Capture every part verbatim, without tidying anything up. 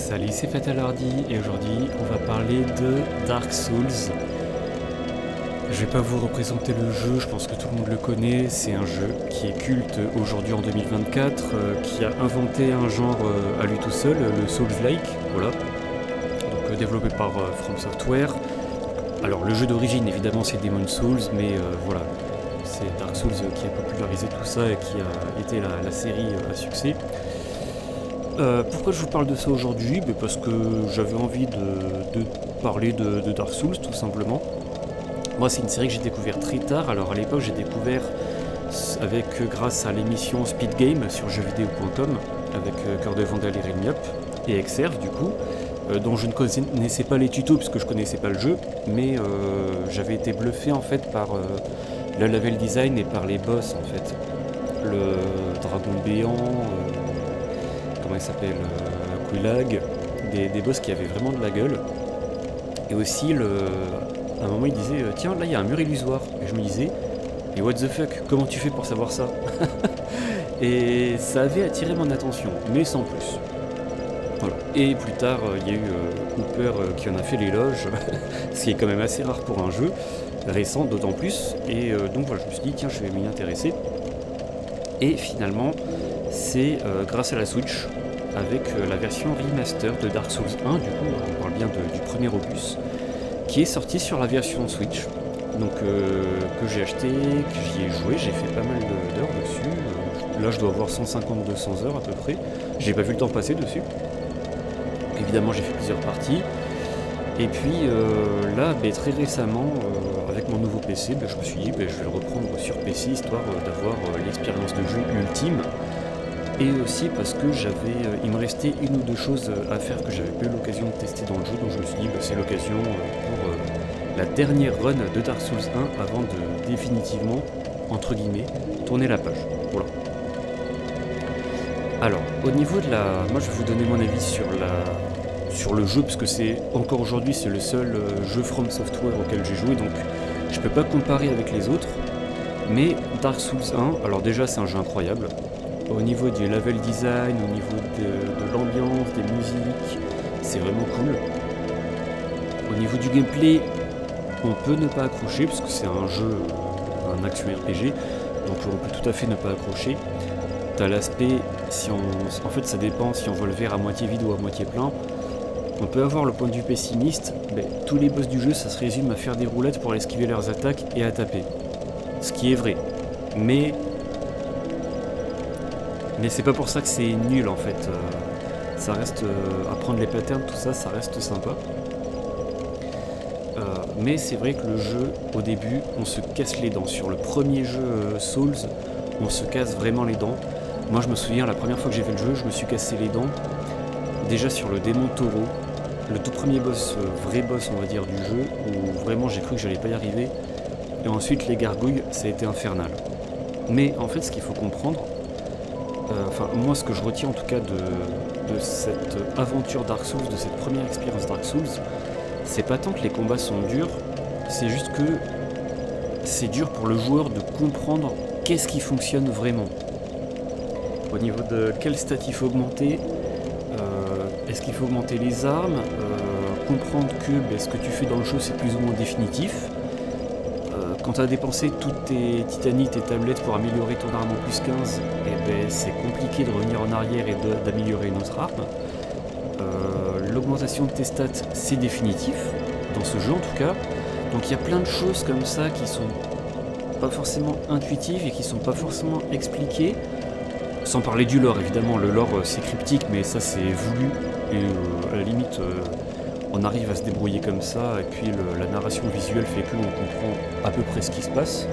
Salut, c'est Fatal Hardy et aujourd'hui on va parler de Dark Souls. Je vais pas vous représenter le jeu, je pense que tout le monde le connaît. C'est un jeu qui est culte aujourd'hui en deux mille vingt-quatre, euh, qui a inventé un genre euh, à lui tout seul, le Souls-like, voilà. Donc euh, développé par euh, From Software. Alors le jeu d'origine évidemment c'est Demon's Souls, mais euh, voilà, c'est Dark Souls qui a popularisé tout ça et qui a été la, la série euh, à succès. Euh, pourquoi je vous parle de ça aujourd'hui? Ben parce que j'avais envie de, de parler de, de Dark Souls tout simplement. Moi c'est une série que j'ai découvert très tard. Alors à l'époque j'ai découvert avec grâce à l'émission Speed Game sur jeux vidéo point com avec euh, Cœur de Vandal et Remyap et Exerve du coup, euh, dont je ne connaissais pas les tutos puisque je connaissais pas le jeu, mais euh, j'avais été bluffé en fait par euh, le level design et par les boss en fait. Le dragon béant, euh, comment il s'appelle, euh, Quillag, des, des boss qui avaient vraiment de la gueule. Et aussi, le, à un moment, il disait, tiens, là, il y a un mur illusoire. Et je me disais, mais what the fuck, comment tu fais pour savoir ça? Et ça avait attiré mon attention, mais sans plus. Voilà. Et plus tard, il y a eu euh, Cooper euh, qui en a fait l'éloge, ce qui est quand même assez rare pour un jeu récent, d'autant plus. Et euh, donc voilà, je me suis dit, tiens, je vais m'y intéresser. Et finalement, c'est euh, grâce à la Switch, avec euh, la version remaster de Dark Souls un, du coup, on parle bien de, du premier opus, qui est sorti sur la version Switch, donc euh, que j'ai acheté, que j'y ai joué, j'ai fait pas mal d'heures dessus, euh, là je dois avoir cent cinquante à deux cents heures à peu près, j'ai pas vu le temps passer dessus, donc, évidemment j'ai fait plusieurs parties, et puis euh, là, bah, très récemment, euh, avec mon nouveau P C, bah, je me suis dit bah, je vais le reprendre sur P C, histoire euh, d'avoir euh, l'expérience de jeu ultime. Et aussi parce que j'avais, euh, il me restait une ou deux choses à faire que j'avais pas eu l'occasion de tester dans le jeu, donc je me suis dit bah, c'est l'occasion euh, pour euh, la dernière run de Dark Souls un avant de définitivement, entre guillemets, tourner la page. Voilà. Alors, au niveau de la... Moi je vais vous donner mon avis sur, la... sur le jeu, parce que c'est encore aujourd'hui c'est le seul euh, jeu From Software auquel j'ai joué, donc je peux pas comparer avec les autres. Mais Dark Souls un, alors déjà c'est un jeu incroyable. Au niveau du level design, au niveau de, de l'ambiance, des musiques, c'est vraiment cool. Au niveau du gameplay, on peut ne pas accrocher, parce que c'est un jeu, un action R P G, donc on peut tout à fait ne pas accrocher. T'as l'aspect, si on, en fait ça dépend si on voit le verre à moitié vide ou à moitié plein. On peut avoir le point de vue pessimiste, mais tous les boss du jeu ça se résume à faire des roulettes pour esquiver leurs attaques et à taper. Ce qui est vrai, mais... Mais c'est pas pour ça que c'est nul en fait, euh, ça reste, euh, apprendre les patterns, tout ça, ça reste sympa. Euh, mais c'est vrai que le jeu, au début, on se casse les dents. Sur le premier jeu euh, Souls, on se casse vraiment les dents. Moi je me souviens, la première fois que j'ai fait le jeu, je me suis cassé les dents. Déjà sur le démon taureau, le tout premier boss, euh, vrai boss on va dire du jeu, où vraiment j'ai cru que j'allais pas y arriver. Et ensuite les gargouilles, ça a été infernal. Mais en fait ce qu'il faut comprendre, Euh, enfin moi ce que je retiens en tout cas de, de cette aventure Dark Souls, de cette première expérience Dark Souls, c'est pas tant que les combats sont durs, c'est juste que c'est dur pour le joueur de comprendre qu'est-ce qui fonctionne vraiment. Au niveau de quel stat il faut augmenter, euh, est-ce qu'il faut augmenter les armes, euh, comprendre que ben, ce que tu fais dans le jeu c'est plus ou moins définitif. Quand tu as dépensé toutes tes titanies, tes tablettes pour améliorer ton arme en plus quinze, eh ben, c'est compliqué de revenir en arrière et d'améliorer une autre arme. Euh, L'augmentation de tes stats, c'est définitif, dans ce jeu en tout cas. Donc il y a plein de choses comme ça qui sont pas forcément intuitives et qui sont pas forcément expliquées. Sans parler du lore, évidemment, le lore c'est cryptique, mais ça c'est voulu. Et euh, à la limite... Euh, on arrive à se débrouiller comme ça, et puis le, la narration visuelle fait qu'on comprend à peu près ce qui se passe.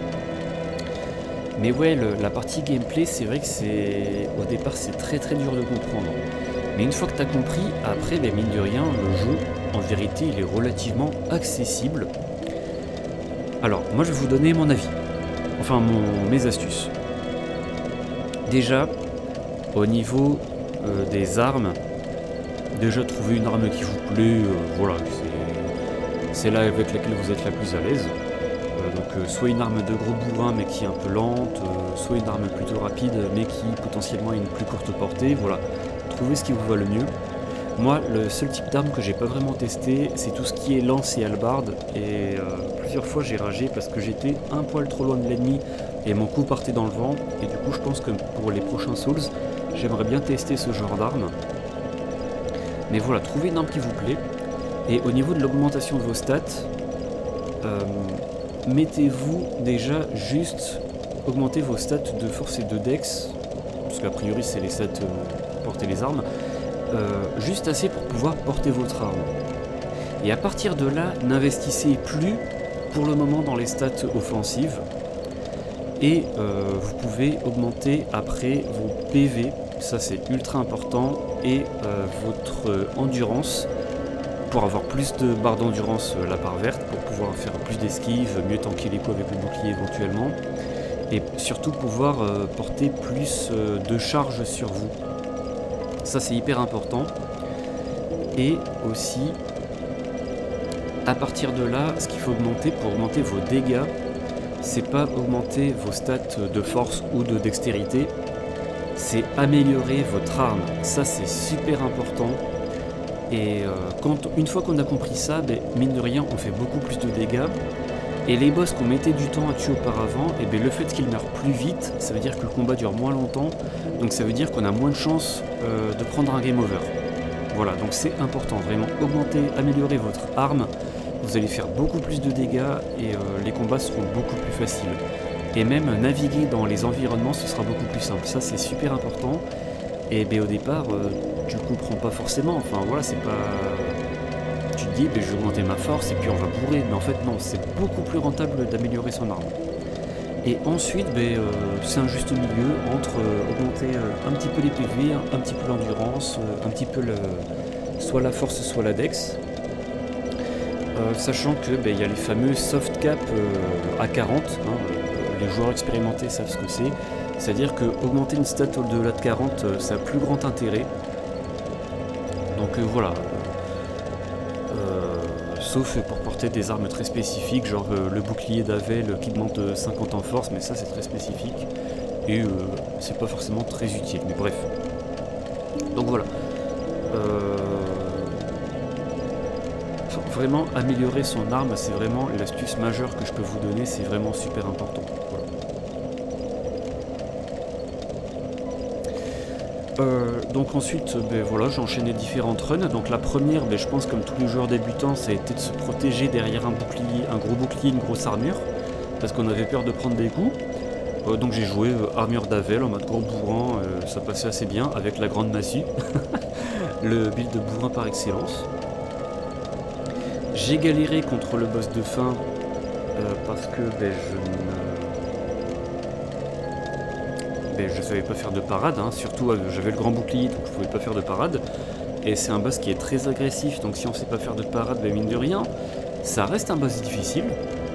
Mais ouais, le, la partie gameplay, c'est vrai que c'est au départ c'est très très dur de comprendre. Mais une fois que tu as compris, après, ben, mine de rien, le jeu, en vérité, il est relativement accessible. Alors, moi je vais vous donner mon avis, enfin mon, mes astuces. Déjà, au niveau euh, des armes, déjà trouver une arme qui vous plaît, euh, voilà, c'est là avec laquelle vous êtes la plus à l'aise. Euh, donc euh, soit une arme de gros bourrin mais qui est un peu lente, euh, soit une arme plutôt rapide mais qui potentiellement a une plus courte portée, voilà. Trouvez ce qui vous va le mieux. Moi, le seul type d'arme que j'ai pas vraiment testé, c'est tout ce qui est lance et hallebarde. Et euh, plusieurs fois j'ai ragé parce que j'étais un poil trop loin de l'ennemi et mon coup partait dans le vent. Et du coup, je pense que pour les prochains Souls, j'aimerais bien tester ce genre d'arme. Mais voilà, trouvez une arme qui vous plaît. Et au niveau de l'augmentation de vos stats, euh, mettez-vous déjà juste augmenter vos stats de force et de dex, parce qu'a priori c'est les stats euh, pour porter les armes, euh, juste assez pour pouvoir porter votre arme. Et à partir de là, n'investissez plus pour le moment dans les stats offensives. Et euh, vous pouvez augmenter après vos P V, ça c'est ultra important, et euh, votre endurance, pour avoir plus de barres d'endurance, euh, la barre verte, pour pouvoir faire plus d'esquives, mieux tanker les coups avec le bouclier éventuellement, et surtout pouvoir euh, porter plus euh, de charge sur vous. Ça c'est hyper important. Et aussi, à partir de là, ce qu'il faut augmenter pour augmenter vos dégâts, c'est pas augmenter vos stats de force ou de dextérité, c'est améliorer votre arme. Ça c'est super important. Et euh, quand, une fois qu'on a compris ça, ben, mine de rien, on fait beaucoup plus de dégâts. Et les boss qu'on mettait du temps à tuer auparavant, et ben, le fait qu'ils meurent plus vite, ça veut dire que le combat dure moins longtemps. Donc ça veut dire qu'on a moins de chances euh, de prendre un game over. Voilà, donc c'est important, vraiment augmenter, améliorer votre arme. Vous allez faire beaucoup plus de dégâts et euh, les combats seront beaucoup plus faciles. Et même naviguer dans les environnements, ce sera beaucoup plus simple. Ça, c'est super important. Et ben, au départ, euh, tu le comprends pas forcément. Enfin, voilà, c'est pas... Tu te dis, ben, je vais augmenter ma force et puis on va bourrer. Mais en fait, non, c'est beaucoup plus rentable d'améliorer son arme. Et ensuite, ben, euh, c'est un juste milieu entre euh, augmenter euh, un petit peu les P V, un, un petit peu l'endurance, euh, un petit peu le... soit la force, soit la dex. Euh, sachant que ben, y a les fameux soft cap euh, à quarante, hein, les joueurs expérimentés savent ce que c'est, c'est-à-dire que augmenter une stat au-delà de quarante, euh, ça a plus grand intérêt. Donc euh, voilà, euh, sauf pour porter des armes très spécifiques, genre euh, le bouclier d'Avel qui demande cinquante en force, mais ça c'est très spécifique, et euh, c'est pas forcément très utile, mais bref. Donc voilà. Euh... Vraiment améliorer son arme, c'est vraiment l'astuce majeure que je peux vous donner, c'est vraiment super important. Voilà. Euh, donc ensuite, ben voilà, j'ai enchaîné différentes runs. Donc la première, ben je pense comme tous les joueurs débutants, ça a été de se protéger derrière un bouclier, un gros bouclier, une grosse armure, parce qu'on avait peur de prendre des coups. Euh, donc j'ai joué euh, armure d'Avel en mode gros bourrin, euh, ça passait assez bien avec la grande massue, le build de bourrin par excellence. J'ai galéré contre le boss de fin euh, parce que ben, je ne ben, je savais pas faire de parade, hein. Surtout euh, j'avais le grand bouclier donc je pouvais pas faire de parade. Et c'est un boss qui est très agressif, donc si on sait pas faire de parade, ben, mine de rien, ça reste un boss difficile.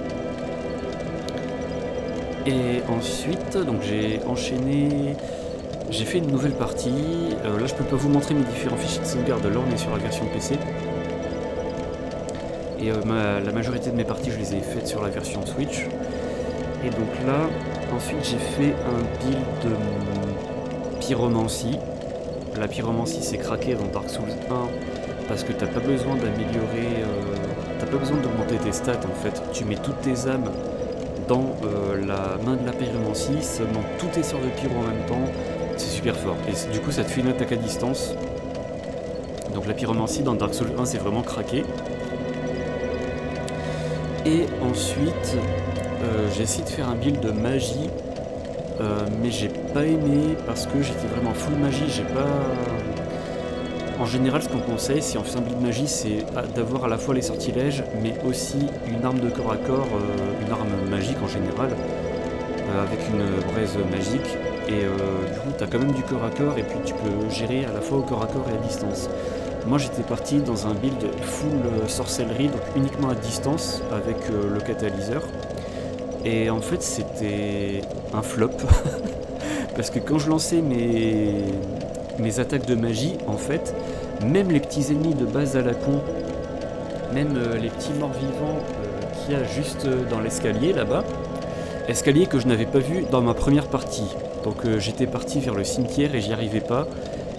Et ensuite, donc j'ai enchaîné, j'ai fait une nouvelle partie. Euh, là je peux pas vous montrer mes différents fichiers de sauvegarde, là on est sur la version P C. Et euh, ma, la majorité de mes parties, je les ai faites sur la version Switch. Et donc là, ensuite j'ai fait un build de pyromancie. La pyromancie, c'est craqué dans Dark Souls un parce que t'as pas besoin d'améliorer, euh, t'as pas besoin d'augmenter tes stats en fait. Tu mets toutes tes âmes dans euh, la main de la pyromancie, seulement tous tes sorts de pyro en même temps, c'est super fort. Et du coup, ça te fait une attaque à distance. Donc la pyromancie dans Dark Souls un, c'est vraiment craqué. Et ensuite, euh, j'ai essayé de faire un build de magie, euh, mais j'ai pas aimé parce que j'étais vraiment full magie. J'ai pas. En général, ce qu'on conseille, si on fait un build magie, c'est d'avoir à la fois les sortilèges, mais aussi une arme de corps à corps, euh, une arme magique en général, euh, avec une braise magique. Et euh, du coup, tu as quand même du corps à corps, et puis tu peux gérer à la fois au corps à corps et à distance. Moi j'étais parti dans un build full euh, sorcellerie, donc uniquement à distance avec euh, le catalyseur. Et en fait c'était un flop. Parce que quand je lançais mes, mes attaques de magie, en fait, même les petits ennemis de base à la con, même euh, les petits morts vivants euh, qu'il y a juste euh, dans l'escalier là-bas, escalier que je n'avais pas vu dans ma première partie. Donc euh, j'étais parti vers le cimetière et j'y arrivais pas.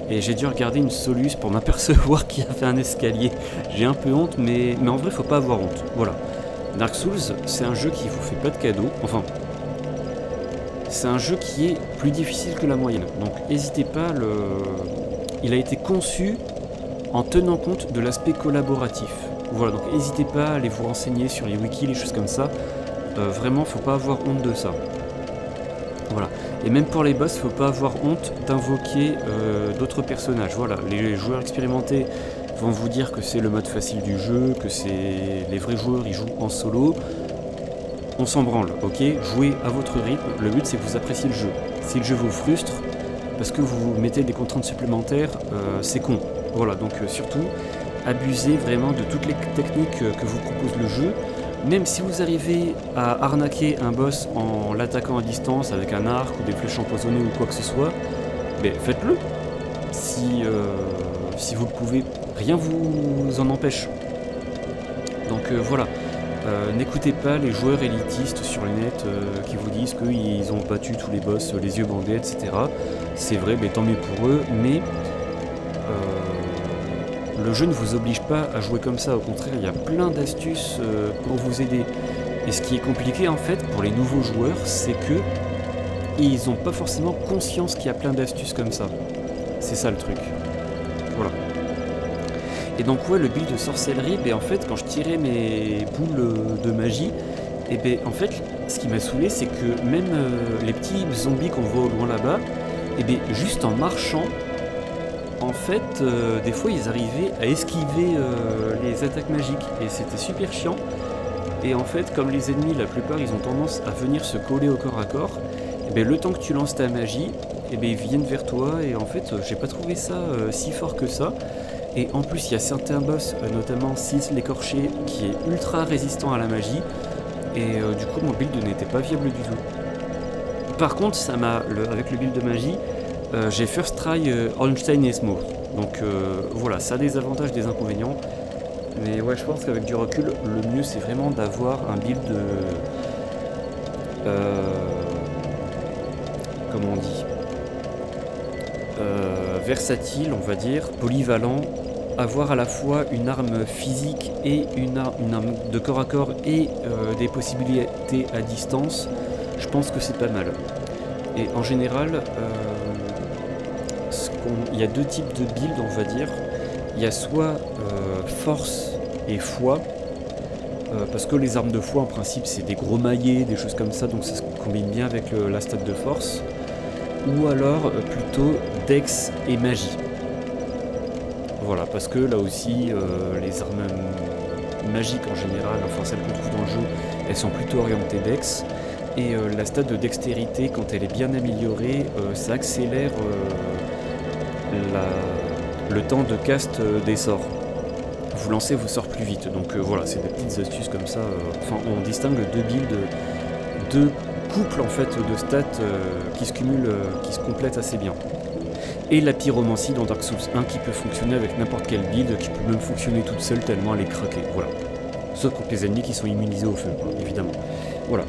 Et j'ai dû regarder une soluce pour m'apercevoir qu'il y avait un escalier. J'ai un peu honte, mais, mais en vrai, faut pas avoir honte. Voilà. Dark Souls, c'est un jeu qui vous fait pas de cadeaux. Enfin, c'est un jeu qui est plus difficile que la moyenne. Donc, n'hésitez pas. Le... Il a été conçu en tenant compte de l'aspect collaboratif. Voilà, donc n'hésitez pas à aller vous renseigner sur les wikis, les choses comme ça. Euh, vraiment, faut pas avoir honte de ça. Voilà. Et même pour les boss, faut pas avoir honte d'invoquer euh, d'autres personnages. Voilà, les joueurs expérimentés vont vous dire que c'est le mode facile du jeu, que c'est les vrais joueurs, ils jouent en solo. On s'en branle, ok? Jouez à votre rythme. Le but, c'est que vous appréciez le jeu. Si le jeu vous frustre, parce que vous mettez des contraintes supplémentaires, euh, c'est con. Voilà, donc euh, surtout, abusez vraiment de toutes les techniques euh, que vous propose le jeu. Même si vous arrivez à arnaquer un boss en l'attaquant à distance avec un arc ou des flèches empoisonnées ou quoi que ce soit, ben faites-le. Si, euh, si vous le pouvez, rien vous en empêche. Donc euh, voilà, euh, n'écoutez pas les joueurs élitistes sur le net euh, qui vous disent qu'ils ont battu tous les boss les yeux bandés, et cetera. C'est vrai, mais tant mieux pour eux, mais euh, le jeu ne vous oblige pas à jouer comme ça. Au contraire, il y a plein d'astuces euh, pour vous aider. Et ce qui est compliqué en fait pour les nouveaux joueurs, c'est que ils n'ont pas forcément conscience qu'il y a plein d'astuces comme ça. C'est ça le truc. Voilà. Et donc ouais, le build de sorcellerie, ben, en fait, quand je tirais mes boules de magie, et ben en fait, ce qui m'a saoulé, c'est que même euh, les petits zombies qu'on voit au loin là-bas, et bien juste en marchant, en fait, euh, des fois ils arrivaient à esquiver euh, les attaques magiques et c'était super chiant. Et en fait, comme les ennemis, la plupart, ils ont tendance à venir se coller au corps à corps, et bien le temps que tu lances ta magie, et bien ils viennent vers toi et en fait, euh, j'ai pas trouvé ça euh, si fort que ça. Et en plus, il y a certains boss, euh, notamment Sils l'écorché, qui est ultra résistant à la magie. Et euh, du coup, mon build n'était pas viable du tout. Par contre, ça m'a, le, avec le build de magie, euh, j'ai first try euh, Ornstein et Smooth. Donc euh, voilà, ça a des avantages, des inconvénients. Mais ouais, je pense qu'avec du recul, le mieux c'est vraiment d'avoir un build de... Euh, comment on dit euh, versatile, on va dire, polyvalent. Avoir à la fois une arme physique et une, ar une arme de corps à corps et euh, des possibilités à distance. Je pense que c'est pas mal. Et en général, euh, il y a deux types de build, on va dire. Il y a soit euh, force et foi, euh, parce que les armes de foi, en principe, c'est des gros maillets, des choses comme ça, donc ça se combine bien avec le, la stat de force. Ou alors euh, plutôt dex et magie. Voilà, parce que là aussi, euh, les armes magiques en général, enfin celles qu'on trouve dans le jeu, elles sont plutôt orientées dex. Et euh, la stat de dextérité, quand elle est bien améliorée, euh, ça accélère euh, la, le temps de cast euh, des sorts. Vous lancez vos sorts plus vite. Donc euh, voilà, c'est des petites astuces comme ça. Euh, enfin, on distingue deux builds, deux couples en fait de stats euh, qui se cumulent, euh, qui se complètent assez bien. Et la pyromancie dans Dark Souls un qui peut fonctionner avec n'importe quelle build, qui peut même fonctionner toute seule tellement elle est craquée. Voilà. Sauf contre les ennemis qui sont immunisés au feu, hein, évidemment. Voilà.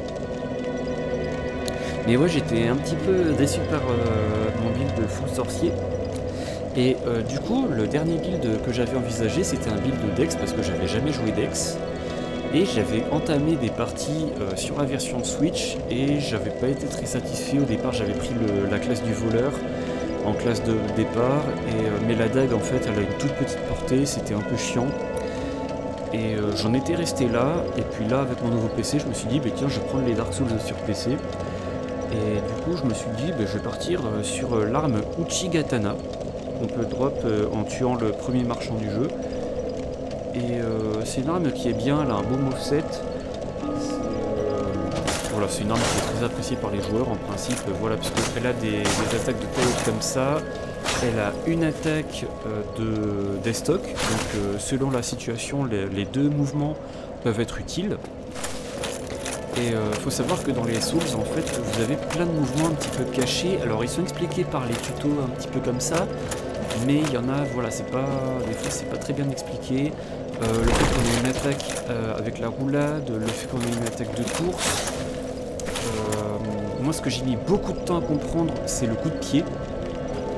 Mais ouais, j'étais un petit peu déçu par euh, mon build de full sorcier. Et euh, du coup, le dernier build que j'avais envisagé, c'était un build de Dex, parce que j'avais jamais joué Dex. Et j'avais entamé des parties euh, sur la version Switch, et j'avais pas été très satisfait. Au départ, j'avais pris le, la classe du voleur en classe de départ, et, euh, mais la dague, en fait, elle a une toute petite portée, c'était un peu chiant. Et euh, j'en étais resté là, et puis là, avec mon nouveau P C, je me suis dit, bah, tiens, je vais prendre les Dark Souls sur P C. Et du coup, je me suis dit, bah, je vais partir euh, sur euh, l'arme Uchigatana, qu'on peut drop euh, en tuant le premier marchand du jeu. Et euh, c'est une arme qui est bien, elle a un beau moveset. Voilà, c'est une arme qui est très appréciée par les joueurs en principe, euh, voilà, puisqu'elle a des, des attaques de taille comme ça. Elle a une attaque euh, de destock, donc euh, selon la situation, les, les deux mouvements peuvent être utiles. Et il euh, faut savoir que dans les Souls, en fait, vous avez plein de mouvements un petit peu cachés. Alors ils sont expliqués par les tutos un petit peu comme ça, mais il y en a, voilà, c'est pas, des fois c'est pas très bien expliqué. Euh, le fait qu'on ait une attaque euh, avec la roulade, le fait qu'on ait une attaque de course. Euh, moi, ce que j'ai mis beaucoup de temps à comprendre, c'est le coup de pied.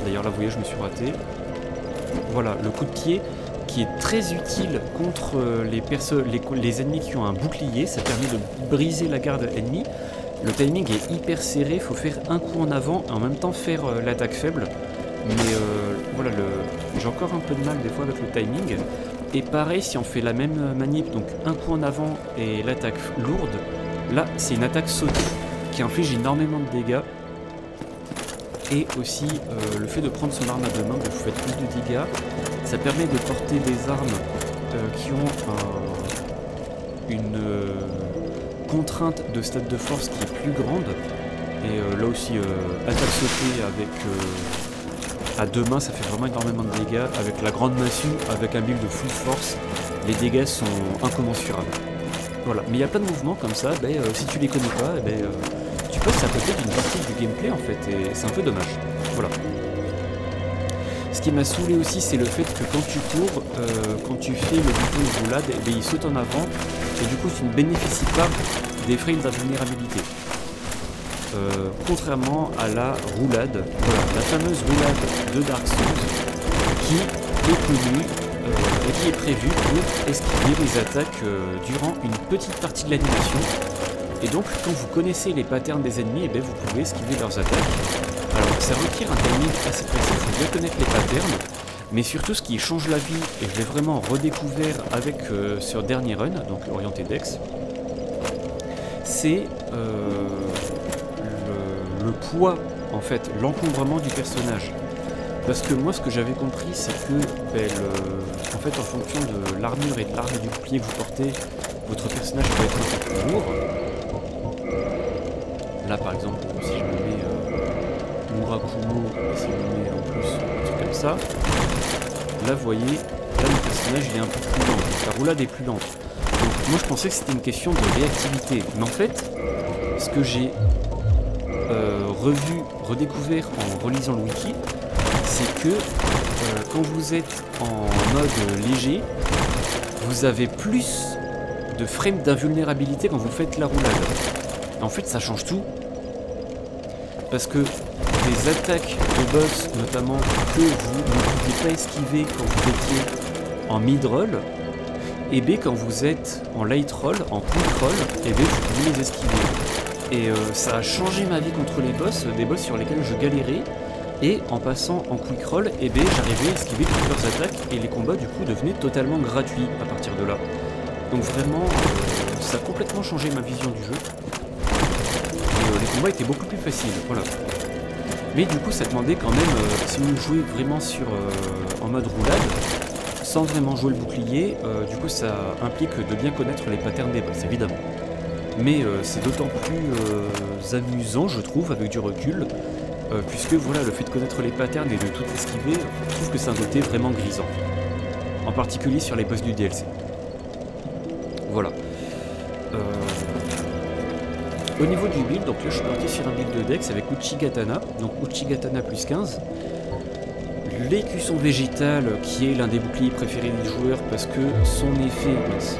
d'ailleurs là vous voyez je me suis raté. Voilà, le coup de pied qui est très utile contre les, les, les ennemis qui ont un bouclier, ça permet de briser la garde ennemie. Le timing est hyper serré, il faut faire un coup en avant et en même temps faire euh, l'attaque faible. Mais euh, voilà, j'ai encore un peu de mal des fois avec le timing. Et pareil, si on fait la même manip, donc un coup en avant et l'attaque lourde, là c'est une attaque sautée qui inflige énormément de dégâts. Et aussi euh, le fait de prendre son arme à deux mains, donc vous faites plus de dégâts, ça permet de porter des armes euh, qui ont un, une euh, contrainte de stade de force qui est plus grande. Et euh, là aussi, euh, attaque sautée avec euh, à deux mains, ça fait vraiment énormément de dégâts. Avec la grande massue, avec un build de full force, les dégâts sont incommensurables. Voilà, mais il y a plein de mouvements comme ça, ben, euh, si tu les connais pas, eh ben, euh, tu passes à côté d'une partie du gameplay en fait, et c'est un peu dommage. Voilà. Ce qui m'a saoulé aussi, c'est le fait que quand tu cours, euh, quand tu fais le bouton de roulade, eh bien, il saute en avant, et du coup tu ne bénéficies pas des frames d'invulnérabilité. Euh, contrairement à la roulade, voilà, la fameuse roulade de Dark Souls, qui est connue euh, et qui est prévue pour esquiver les attaques euh, durant une petite partie de l'animation. Et donc, quand vous connaissez les patterns des ennemis, eh bien, vous pouvez esquiver leurs attaques. Alors, ça requiert un timing assez précis, il faut bien connaître les patterns, mais surtout ce qui change la vie, et je l'ai vraiment redécouvert avec euh, sur dernier run, donc orienté Dex, c'est euh, le, le poids, en fait, l'encombrement du personnage. Parce que moi, ce que j'avais compris, c'est que, ben, le, en fait, en fonction de l'armure et de l'arme et du bouclier que vous portez, votre personnage peut être un peu plus lourd. Là par exemple, si je me mets euh, Murakumo, et si je me mets en plus un truc comme ça, là vous voyez, là le personnage il est un peu plus lent, la roulade est plus lente. Donc moi je pensais que c'était une question de réactivité, mais en fait, ce que j'ai euh, revu, redécouvert en relisant le wiki, c'est que euh, quand vous êtes en mode léger, vous avez plus de frames d'invulnérabilité quand vous faites la roulade. En fait ça change tout. Parce que des attaques de boss, notamment, que vous ne pouviez pas esquiver quand vous étiez en mid-roll, et bien quand vous êtes en light roll, en quick roll, et bien vous pouvez les esquiver. Et euh, ça a changé ma vie contre les boss, des boss sur lesquels je galérais, et en passant en quick roll, et bien j'arrivais à esquiver toutes leurs attaques, et les combats du coup devenaient totalement gratuits à partir de là. Donc vraiment, euh, ça a complètement changé ma vision du jeu. Les combats étaient beaucoup plus faciles, voilà. Mais du coup ça demandait quand même, euh, si vous jouez vraiment sur euh, en mode roulade, sans vraiment jouer le bouclier, euh, du coup ça implique de bien connaître les patterns des boss, évidemment. Mais euh, c'est d'autant plus euh, amusant, je trouve, avec du recul, euh, puisque voilà, le fait de connaître les patterns et de tout esquiver, je trouve que c'est un côté vraiment grisant. En particulier sur les boss du D L C. Voilà. Euh... Au niveau du build, donc là je suis parti sur un build de Dex avec Uchigatana, donc Uchigatana plus quinze. L'écusson végétal qui est l'un des boucliers préférés des joueurs parce que son effet...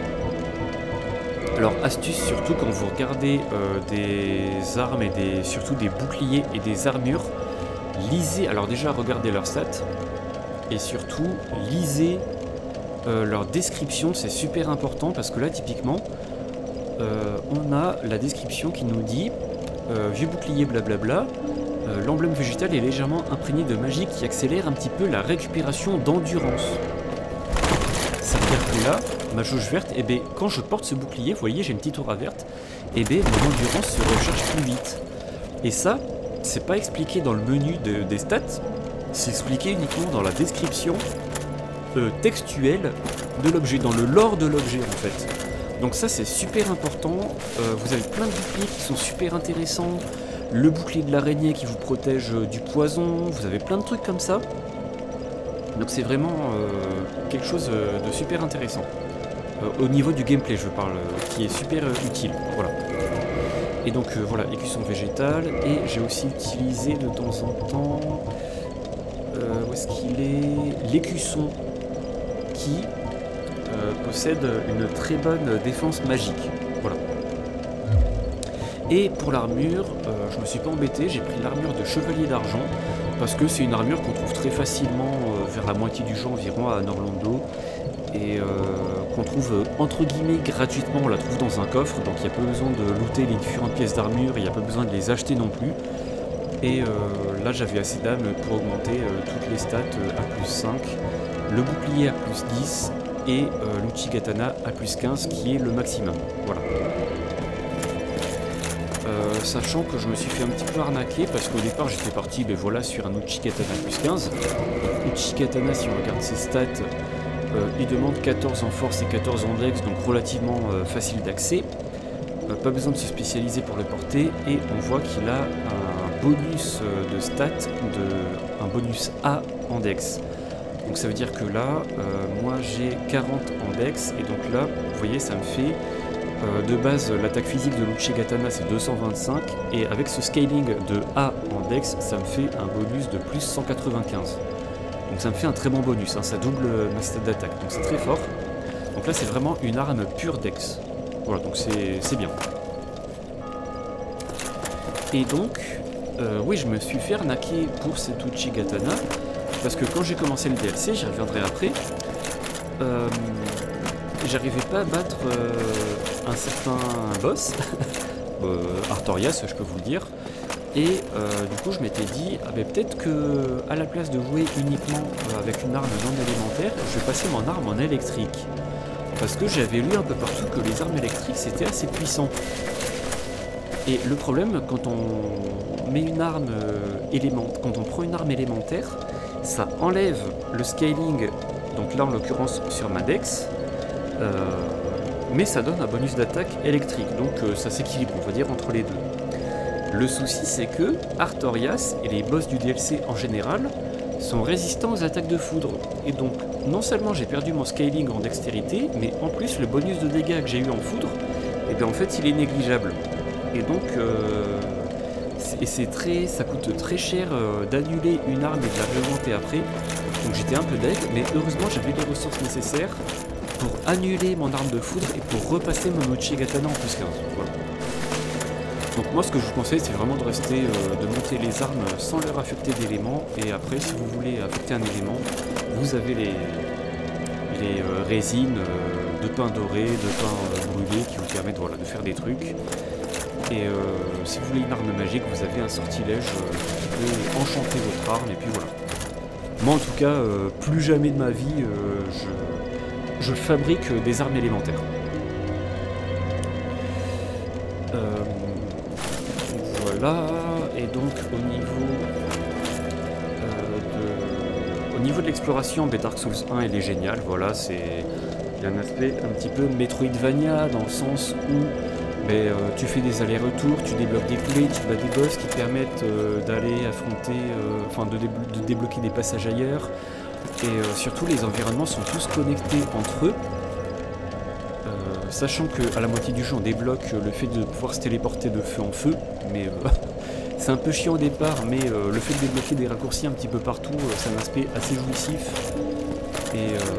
Alors astuce surtout quand vous regardez euh, des armes et des, surtout des boucliers et des armures, lisez, alors déjà regardez leurs stats et surtout lisez euh, leur description, c'est super important parce que là typiquement Euh, on a la description qui nous dit euh, vieux bouclier blablabla, euh, l'emblème végétal est légèrement imprégné de magie qui accélère un petit peu la récupération d'endurance. Ça veut dire que là, ma jauge verte, et eh bien, quand je porte ce bouclier, vous voyez j'ai une petite aura verte, et eh bien mon endurance se recharge plus vite. Et ça, c'est pas expliqué dans le menu de, des stats, c'est expliqué uniquement dans la description euh, textuelle de l'objet, dans le lore de l'objet en fait. Donc ça c'est super important, euh, vous avez plein de boucliers qui sont super intéressants, le bouclier de l'araignée qui vous protège du poison, vous avez plein de trucs comme ça. Donc c'est vraiment euh, quelque chose de super intéressant. Euh, au niveau du gameplay je parle, euh, qui est super euh, utile, voilà. Et donc euh, voilà, écusson végétal, et j'ai aussi utilisé de temps en temps, euh, où est-ce qu'il est, l'écusson qui... Euh, possède une très bonne défense magique. Voilà. Et pour l'armure, euh, je me suis pas embêté, j'ai pris l'armure de chevalier d'argent parce que c'est une armure qu'on trouve très facilement euh, vers la moitié du jeu environ à Norlando, et euh, qu'on trouve euh, entre guillemets gratuitement. On la trouve dans un coffre, donc il n'y a pas besoin de looter les différentes pièces d'armure, il n'y a pas besoin de les acheter non plus. Et euh, là j'avais assez d'âme pour augmenter euh, toutes les stats euh, à plus cinq, le bouclier à plus dix et euh, l'Uchigatana à plus quinze qui est le maximum. Voilà. Euh, sachant que je me suis fait un petit peu arnaquer parce qu'au départ j'étais parti ben voilà, sur un Uchigatana plus quinze. Donc, Uchigatana, si on regarde ses stats, euh, il demande quatorze en force et quatorze en dex, donc relativement euh, facile d'accès. Euh, pas besoin de se spécialiser pour le porter, et on voit qu'il a un bonus euh, de stats, de, un bonus A en dex. Donc ça veut dire que là, euh, moi j'ai quarante en dex, et donc là, vous voyez, ça me fait... Euh, de base, l'attaque physique de l'Uchigatana c'est deux cent vingt-cinq, et avec ce scaling de A en dex, ça me fait un bonus de plus cent quatre-vingt-quinze. Donc ça me fait un très bon bonus, hein, ça double ma stat d'attaque, donc c'est très fort. Donc là c'est vraiment une arme pure dex. Voilà, donc c'est bien. Et donc, euh, oui, je me suis fait arnaquer pour cet Uchigatana, parce que quand j'ai commencé le D L C, j'y reviendrai après, euh, j'arrivais pas à battre euh, un certain boss, euh, Artorias, je peux vous le dire, et euh, du coup je m'étais dit, ah ben peut-être que à la place de jouer uniquement euh, avec une arme non élémentaire, je vais passer mon arme en électrique, parce que j'avais lu un peu partout que les armes électriques c'était assez puissant. Et le problème, quand on met une arme euh, élémentaire, quand on prend une arme élémentaire, ça enlève le scaling, donc là en l'occurrence sur ma dex, Euh, mais ça donne un bonus d'attaque électrique, donc euh, ça s'équilibre, on va dire, entre les deux. Le souci, c'est que Artorias et les boss du D L C en général sont résistants aux attaques de foudre. Et donc, non seulement j'ai perdu mon scaling en dextérité, mais en plus, le bonus de dégâts que j'ai eu en foudre, et bien en fait, il est négligeable. Et donc, euh, c'est très, ça coûte très cher euh, d'annuler une arme et de la réaugmenter après. Donc j'étais un peu deg, mais heureusement, j'avais les ressources nécessaires pour annuler mon arme de foudre et pour repasser mon Uchigatana en plus quinze. Voilà. Donc moi ce que je vous conseille c'est vraiment de rester, euh, de monter les armes sans leur affecter d'éléments, et après si vous voulez affecter un élément, vous avez les, les euh, résines euh, de pain doré, de pain euh, brûlé qui vous permettent voilà, de faire des trucs. Et euh, si vous voulez une arme magique, vous avez un sortilège euh, qui peut enchanter votre arme, et puis voilà. Moi en tout cas, euh, plus jamais de ma vie, euh, je... je fabrique des armes élémentaires. Euh, voilà, et donc au niveau euh, de, au niveau de l'exploration, ben Dark Souls un elle est géniale, voilà, c'est il y a un aspect un petit peu Metroidvania dans le sens où ben, euh, tu fais des allers-retours, tu débloques des clés, tu bats des boss qui te permettent euh, d'aller affronter, euh, enfin de, déblo de débloquer des passages ailleurs. Et euh, surtout les environnements sont tous connectés entre eux, euh, sachant qu'à la moitié du jeu on débloque le fait de pouvoir se téléporter de feu en feu, mais euh, c'est un peu chiant au départ, mais euh, le fait de débloquer des raccourcis un petit peu partout, euh, c'est un aspect assez jouissif. Et, euh,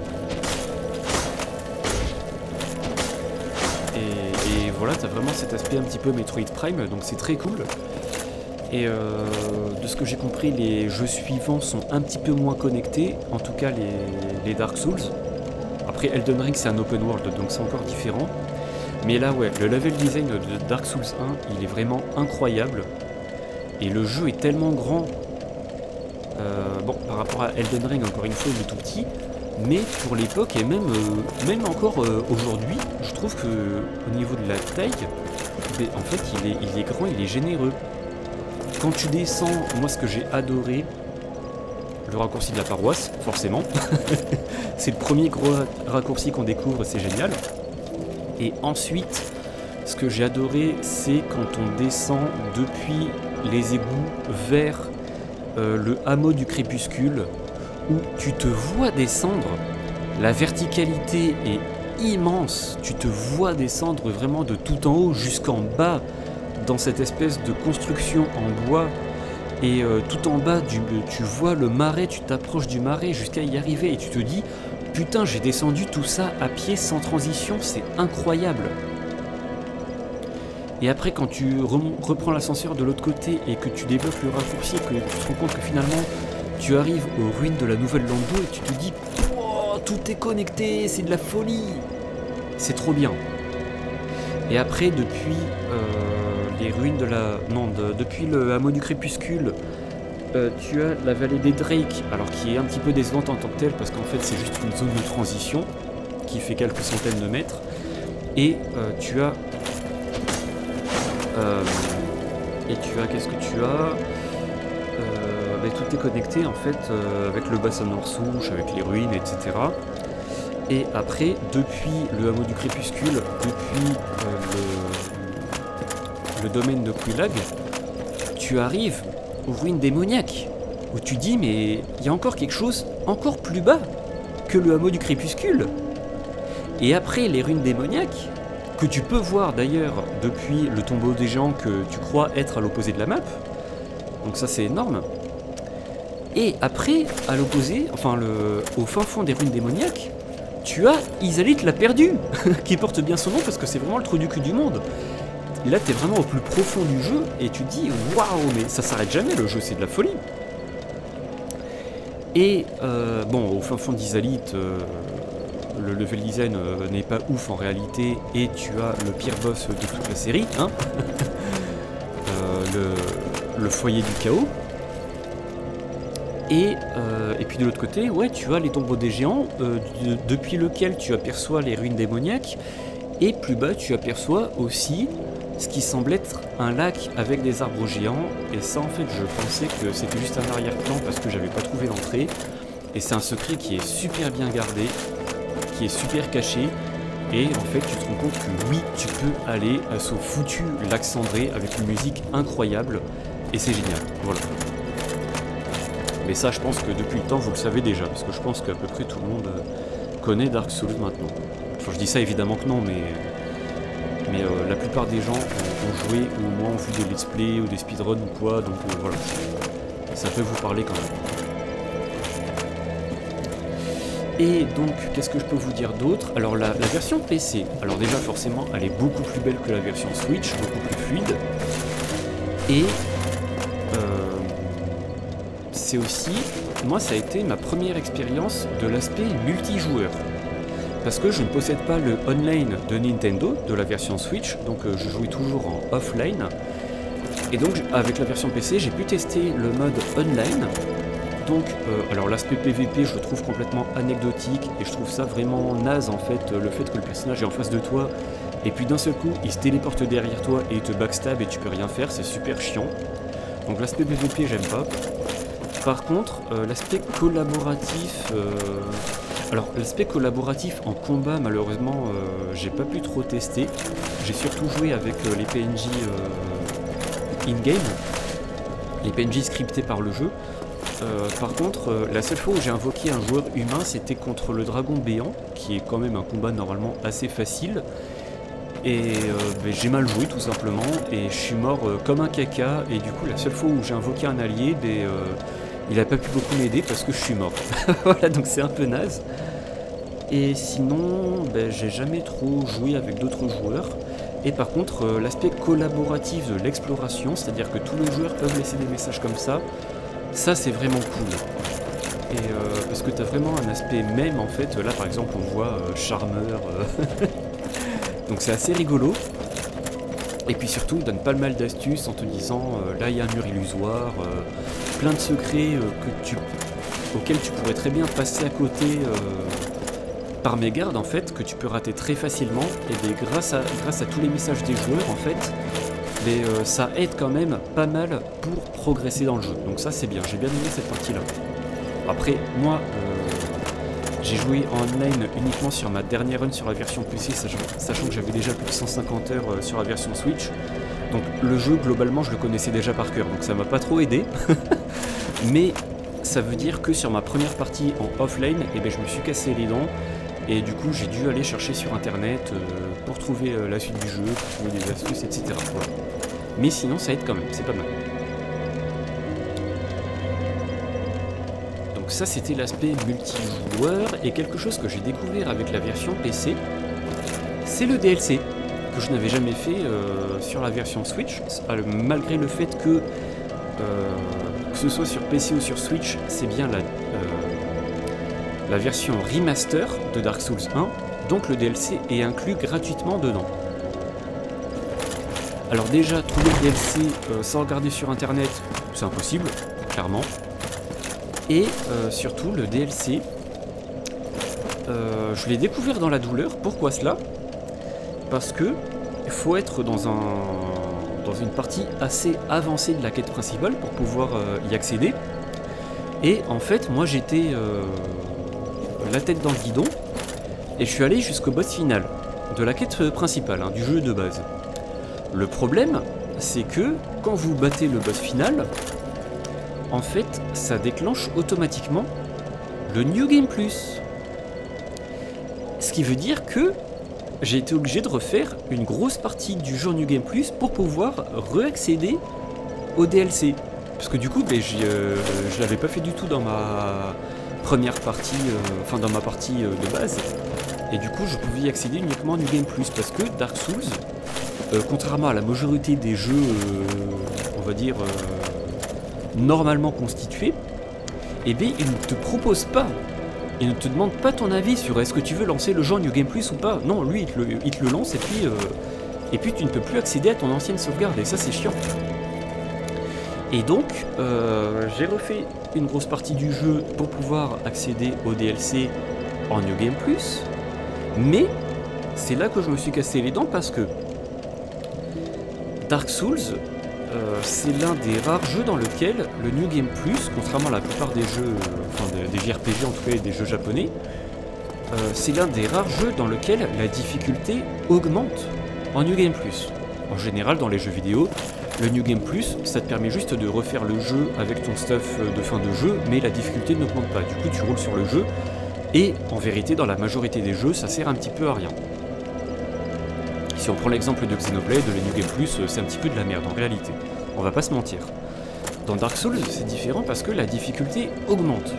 et, et voilà, t'as vraiment cet aspect un petit peu Metroid Prime, donc c'est très cool. Et euh, de ce que j'ai compris, les jeux suivants sont un petit peu moins connectés, en tout cas les, les Dark Souls. Après Elden Ring c'est un open world, donc c'est encore différent. Mais là ouais, le level design de Dark Souls un, il est vraiment incroyable. Et le jeu est tellement grand. Euh, bon, par rapport à Elden Ring, encore une fois, il est tout petit. Mais pour l'époque, et même, euh, même encore euh, aujourd'hui, je trouve que au niveau de la taille, en fait il est, il est grand, il est généreux. Quand tu descends, moi ce que j'ai adoré, le raccourci de la paroisse, forcément. C'est le premier gros raccourci qu'on découvre, c'est génial. Et ensuite, ce que j'ai adoré, c'est quand on descend depuis les égouts vers euh, le hameau du crépuscule, où tu te vois descendre, la verticalité est immense, tu te vois descendre vraiment de tout en haut jusqu'en bas, dans cette espèce de construction en bois, et euh, tout en bas du, tu vois le marais, tu t'approches du marais jusqu'à y arriver et tu te dis putain j'ai descendu tout ça à pied sans transition, c'est incroyable. Et après, quand tu reprends l'ascenseur de l'autre côté et que tu débloques le raccourci, que tu te rends compte que finalement tu arrives aux ruines de la Nouvelle Lando et tu te dis oh, tout est connecté, c'est de la folie. C'est trop bien. Et après, depuis euh, les ruines de la... Non, de, depuis le hameau du crépuscule, euh, tu as la vallée des Drake, alors qui est un petit peu décevante en tant que telle, parce qu'en fait c'est juste une zone de transition qui fait quelques centaines de mètres. Et euh, tu as... Euh, et tu as... Qu'est-ce que tu as euh, bah, tout est connecté en fait euh, avec le bassin Norsouche, avec les ruines, et cetera. Et après, depuis le hameau du crépuscule, depuis euh, le, le domaine de Quelaag, tu arrives aux ruines démoniaques, où tu dis mais il y a encore quelque chose encore plus bas que le hameau du crépuscule. Et après les ruines démoniaques, que tu peux voir d'ailleurs depuis le tombeau des géants que tu crois être à l'opposé de la map, donc ça c'est énorme. Et après, à l'opposé, enfin le, au fin fond des ruines démoniaques, tu as Izalith l'a perdu, qui porte bien son nom parce que c'est vraiment le trou du cul du monde. Là, t'es vraiment au plus profond du jeu et tu te dis waouh, mais ça s'arrête jamais, le jeu, c'est de la folie. Et euh, bon, au fin fond d'Izalith, euh, le level design euh, n'est pas ouf en réalité, et tu as le pire boss de toute la série, hein euh, le, le foyer du chaos. Et, euh, et puis de l'autre côté, ouais, tu as les tombeaux des géants, euh, de, depuis lequel tu aperçois les ruines démoniaques, et plus bas tu aperçois aussi ce qui semble être un lac avec des arbres géants, et ça en fait je pensais que c'était juste un arrière-plan parce que j'avais pas trouvé l'entrée, et c'est un secret qui est super bien gardé, qui est super caché, et en fait tu te rends compte que oui, tu peux aller à ce foutu lac cendré avec une musique incroyable, et c'est génial, voilà. Mais ça, je pense que depuis le temps, vous le savez déjà, parce que je pense qu'à peu près tout le monde connaît Dark Souls maintenant. Enfin, je dis ça évidemment que non, mais, mais euh, la plupart des gens ont, ont joué, ou au moins ont vu des let's play, ou des speedruns ou quoi, donc euh, voilà, ça peut vous parler quand même. Et donc, qu'est-ce que je peux vous dire d'autre? Alors, la, la version P C, alors déjà, forcément, elle est beaucoup plus belle que la version Switch, beaucoup plus fluide, et... Euh, c'est aussi, moi ça a été ma première expérience de l'aspect multijoueur. Parce que je ne possède pas le online de Nintendo, de la version Switch, donc euh, je jouais toujours en offline. Et donc avec la version P C, j'ai pu tester le mode online. Donc, euh, alors l'aspect P V P, je le trouve complètement anecdotique, et je trouve ça vraiment naze en fait, le fait que le personnage est en face de toi, et puis d'un seul coup, il se téléporte derrière toi et il te backstab et tu peux rien faire, c'est super chiant. Donc l'aspect P V P, j'aime pas. Par contre, euh, l'aspect collaboratif... Euh... Alors, l'aspect collaboratif en combat, malheureusement, euh, j'ai pas pu trop tester. J'ai surtout joué avec euh, les P N J euh, in-game, les P N J scriptés par le jeu. Euh, par contre, euh, la seule fois où j'ai invoqué un joueur humain, c'était contre le dragon béant, qui est quand même un combat normalement assez facile. Et euh, ben, j'ai mal joué tout simplement, et je suis mort euh, comme un caca, et du coup la seule fois où j'ai invoqué un allié, ben, euh, il a pas pu beaucoup m'aider parce que je suis mort. Voilà, donc c'est un peu naze. Et sinon, ben, j'ai jamais trop joué avec d'autres joueurs. Et par contre, euh, l'aspect collaboratif de l'exploration, c'est-à-dire que tous les joueurs peuvent laisser des messages comme ça, ça c'est vraiment cool. Et euh, parce que tu as vraiment un aspect même en fait, là par exemple on voit euh, Charmeur, euh donc c'est assez rigolo. Et puis surtout, il donne pas le mal d'astuces en te disant euh, là il y a un mur illusoire, euh, plein de secrets euh, que tu, auxquels tu pourrais très bien passer à côté euh, par mégarde en fait, que tu peux rater très facilement. Et bien, grâce, à, grâce à tous les messages des joueurs en fait, mais, euh, ça aide quand même pas mal pour progresser dans le jeu. Donc ça c'est bien, j'ai bien aimé cette partie là. Après moi, euh, j'ai joué en online uniquement sur ma dernière run sur la version P C, sachant, sachant que j'avais déjà plus de cent cinquante heures euh, sur la version Switch. Donc le jeu globalement je le connaissais déjà par cœur, donc ça m'a pas trop aidé. Mais ça veut dire que sur ma première partie en offline, eh ben, je me suis cassé les dents. Et du coup j'ai dû aller chercher sur internet euh, pour trouver euh, la suite du jeu, pour trouver des astuces, et cetera. Voilà. Mais sinon ça aide quand même, c'est pas mal. Donc ça c'était l'aspect multijoueur, et quelque chose que j'ai découvert avec la version P C, c'est le D L C. que je n'avais jamais fait euh, sur la version Switch, malgré le fait que, euh, que ce soit sur P C ou sur Switch, c'est bien la, euh, la version remaster de Dark Souls un, donc le D L C est inclus gratuitement dedans. Alors déjà, trouver le D L C euh, sans regarder sur internet, c'est impossible, clairement. Et euh, surtout, le D L C, euh, je l'ai découvert dans la douleur. Pourquoi cela? Parce que il faut être dans, un, dans une partie assez avancée de la quête principale pour pouvoir euh, y accéder. Et en fait, moi j'étais euh, la tête dans le guidon et je suis allé jusqu'au boss final de la quête principale, hein, du jeu de base. Le problème, c'est que quand vous battez le boss final, en fait, ça déclenche automatiquement le New Game Plus. Ce qui veut dire que j'ai été obligé de refaire une grosse partie du jeu New Game Plus pour pouvoir réaccéder au D L C. Parce que du coup, ben, euh, je l'avais pas fait du tout dans ma première partie, euh, enfin dans ma partie euh, de base. Et du coup, je pouvais y accéder uniquement au New Game Plus parce que Dark Souls, Euh, contrairement à la majorité des jeux, euh, on va dire, euh, normalement constitués, eh bien, il ne te propose pas, il ne te demande pas ton avis sur est-ce que tu veux lancer le jeu New Game Plus ou pas. Non, lui, il te le, il te le lance et puis, euh, et puis tu ne peux plus accéder à ton ancienne sauvegarde, et ça, c'est chiant. Et donc, euh, j'ai refait une grosse partie du jeu pour pouvoir accéder au D L C en New Game Plus, mais c'est là que je me suis cassé les dents parce que Dark Souls, euh, c'est l'un des rares jeux dans lequel le New Game Plus, contrairement à la plupart des jeux, euh, enfin des, des J R P G en tout cas et des jeux japonais, euh, c'est l'un des rares jeux dans lequel la difficulté augmente en New Game Plus. En général, dans les jeux vidéo, le New Game Plus, ça te permet juste de refaire le jeu avec ton stuff de fin de jeu, mais la difficulté n'augmente pas. Du coup, tu roules sur le jeu, et en vérité, dans la majorité des jeux, ça sert un petit peu à rien. Si on prend l'exemple de Xenoblade, le New Game Plus, c'est un petit peu de la merde en réalité. On va pas se mentir. Dans Dark Souls, c'est différent parce que la difficulté augmente.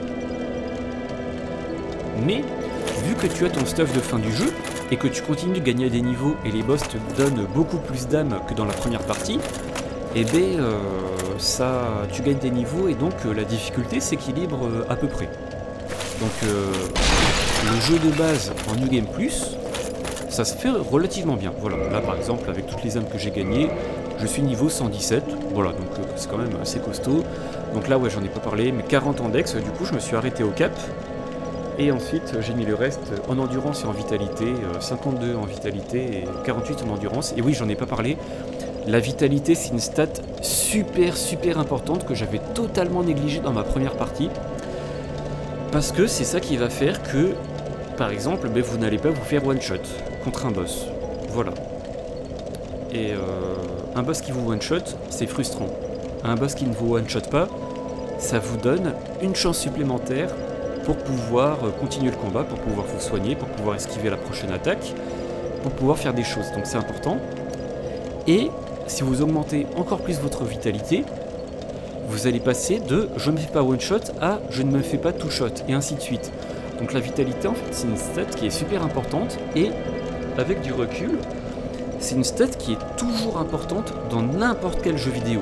Mais, vu que tu as ton stuff de fin du jeu, et que tu continues de gagner des niveaux et les boss te donnent beaucoup plus d'âme que dans la première partie, et bien, euh, ça, tu gagnes des niveaux et donc euh, la difficulté s'équilibre euh, à peu près. Donc, euh, le jeu de base en New Game Plus, ça se fait relativement bien. Voilà, là par exemple, avec toutes les âmes que j'ai gagnées, je suis niveau cent dix-sept. Voilà, donc euh, c'est quand même assez costaud. Donc là, ouais, j'en ai pas parlé, mais quarante en dex, du coup, je me suis arrêté au cap. Et ensuite, j'ai mis le reste en endurance et en vitalité, euh, cinquante-deux en vitalité et quarante-huit en endurance. Et oui, j'en ai pas parlé. La vitalité, c'est une stat super, super importante que j'avais totalement négligée dans ma première partie. Parce que c'est ça qui va faire que, par exemple, ben, vous n'allez pas vous faire one-shot contre un boss. Voilà. Et euh, un boss qui vous one-shot, c'est frustrant. Un boss qui ne vous one-shot pas, ça vous donne une chance supplémentaire pour pouvoir continuer le combat, pour pouvoir vous soigner, pour pouvoir esquiver la prochaine attaque, pour pouvoir faire des choses. Donc c'est important. Et si vous augmentez encore plus votre vitalité, vous allez passer de je ne me fais pas one-shot à je ne me fais pas two-shot, et ainsi de suite. Donc la vitalité, en fait, c'est une stat qui est super importante, et avec du recul, c'est une stat qui est toujours importante dans n'importe quel jeu vidéo.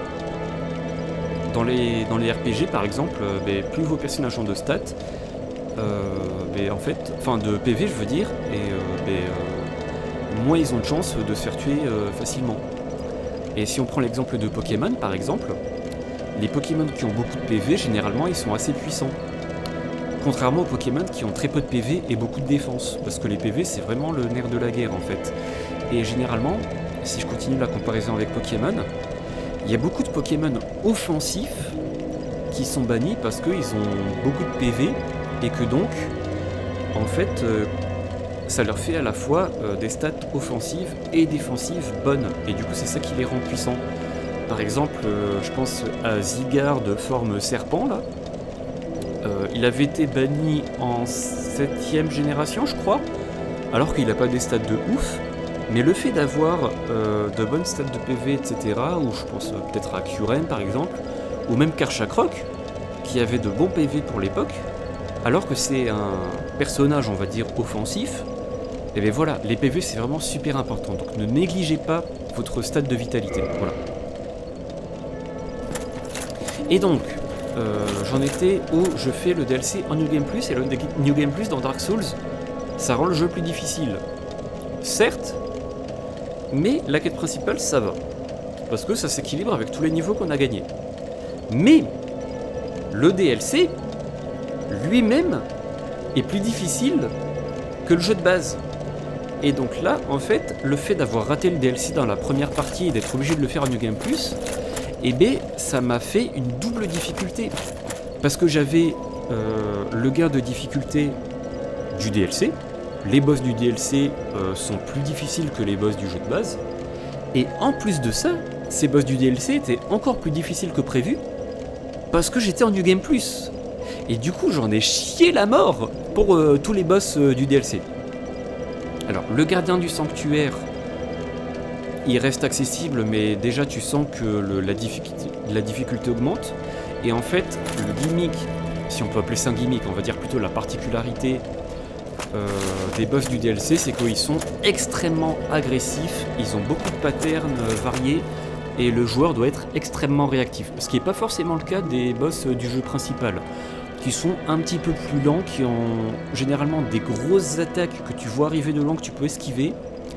Dans les, dans les R P G, par exemple, euh, ben, plus vos personnages ont de stats, euh, ben, en fait, enfin de P V, je veux dire, et euh, ben, euh, moins ils ont de chances de se faire tuer euh, facilement. Et si on prend l'exemple de Pokémon, par exemple, les Pokémon qui ont beaucoup de P V, généralement, ils sont assez puissants. Contrairement aux Pokémon qui ont très peu de P V et beaucoup de défense, parce que les P V c'est vraiment le nerf de la guerre en fait. Et généralement, si je continue la comparaison avec Pokémon, il y a beaucoup de Pokémon offensifs qui sont bannis parce qu'ils ont beaucoup de P V et que donc, en fait, euh, ça leur fait à la fois euh, des stats offensives et défensives bonnes. Et du coup c'est ça qui les rend puissants. Par exemple, euh, je pense à Zygarde de forme serpent là. Euh, il avait été banni en septième génération, je crois, alors qu'il n'a pas des stats de ouf, mais le fait d'avoir euh, de bonnes stats de P V, et cetera, ou je pense euh, peut-être à Kyurem par exemple, ou même Karchakrok, qui avait de bons P V pour l'époque, alors que c'est un personnage, on va dire, offensif, Et bien voilà, les P V c'est vraiment super important, donc ne négligez pas votre stade de vitalité, voilà. Et donc, euh, j'en étais où je fais le D L C en New Game Plus, et le New Game Plus dans Dark Souls, ça rend le jeu plus difficile. Certes, mais la quête principale ça va, parce que ça s'équilibre avec tous les niveaux qu'on a gagnés. Mais, le D L C, lui-même, est plus difficile que le jeu de base. Et donc là, en fait, le fait d'avoir raté le D L C dans la première partie et d'être obligé de le faire en New Game Plus, eh bien, ça m'a fait une double difficulté. Parce que j'avais euh, le gain de difficulté du D L C, les boss du D L C euh, sont plus difficiles que les boss du jeu de base, et en plus de ça, ces boss du D L C étaient encore plus difficiles que prévu, parce que j'étais en New Game Plus. Et du coup, j'en ai chié la mort pour euh, tous les boss euh, du D L C. Alors, le gardien du sanctuaire, il reste accessible, mais déjà tu sens que le, la, difficulté, la difficulté augmente. Et en fait, le gimmick, si on peut appeler ça un gimmick, on va dire plutôt la particularité euh, des boss du D L C, c'est qu'ils sont extrêmement agressifs, ils ont beaucoup de patterns euh, variés, et le joueur doit être extrêmement réactif. Ce qui n'est pas forcément le cas des boss euh, du jeu principal, qui sont un petit peu plus lents, qui ont généralement des grosses attaques que tu vois arriver de loin, que tu peux esquiver.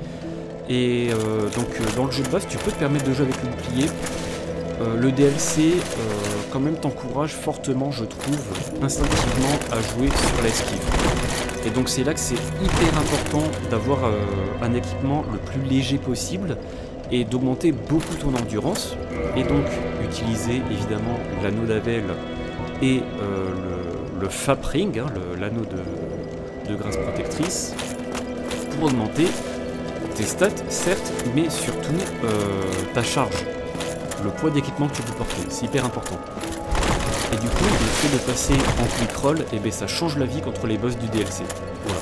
Et euh, donc euh, dans le jeu de base, tu peux te permettre de jouer avec le bouclier. Euh, le D L C, euh, quand même, t'encourage fortement, je trouve, instinctivement à jouer sur l'esquive. Et donc c'est là que c'est hyper important d'avoir euh, un équipement le plus léger possible et d'augmenter beaucoup ton endurance. Et donc utiliser évidemment l'anneau d'Avel et euh, le, le Fap Ring, hein, l'anneau de, de grâce protectrice, pour augmenter tes stats, certes, mais surtout euh, ta charge, le poids d'équipement que tu peux porter, c'est hyper important. Et du coup, le fait de passer en quick roll, eh bien, ça change la vie contre les boss du D L C. Voilà.